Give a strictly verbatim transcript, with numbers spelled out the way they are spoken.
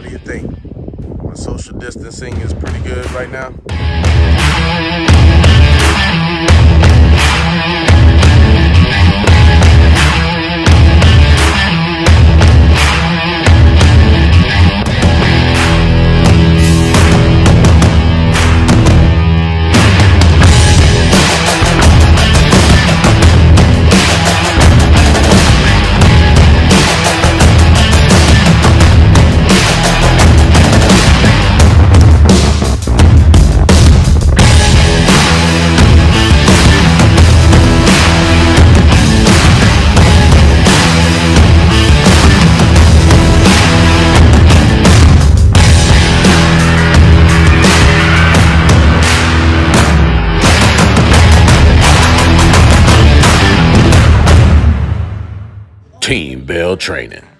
What do you think? My social distancing is pretty good right now. Team Bell Training.